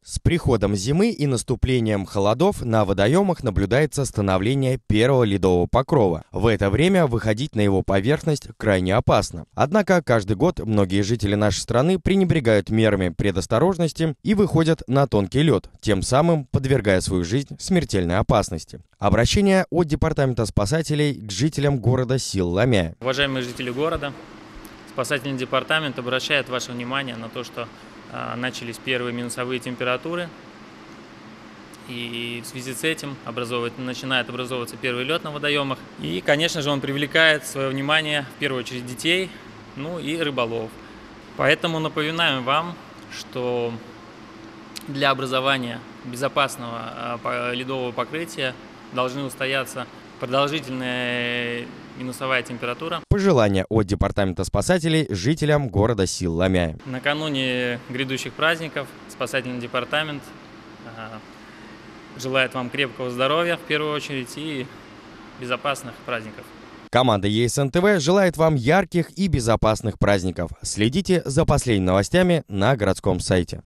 С приходом зимы и наступлением холодов на водоемах наблюдается становление первого ледового покрова. В это время выходить на его поверхность крайне опасно. Однако каждый год многие жители нашей страны пренебрегают мерами предосторожности и выходят на тонкий лед, тем самым подвергая свою жизнь смертельной опасности. Обращение от Департамента спасателей к жителям города Сил-Ломяя. Уважаемые жители города, спасательный департамент обращает ваше внимание на то, что начались первые минусовые температуры, и в связи с этим начинает образовываться первый лед на водоемах. И, конечно же, он привлекает свое внимание в первую очередь детей, и рыболов. Поэтому напоминаем вам, что для образования безопасного ледового покрытия должны устояться продолжительная минусовая температура. Пожелания от Департамента спасателей жителям города Сил-Ломяя. Накануне грядущих праздников спасательный департамент желает вам крепкого здоровья в первую очередь и безопасных праздников. Команда ЕСН-ТВ желает вам ярких и безопасных праздников. Следите за последними новостями на городском сайте.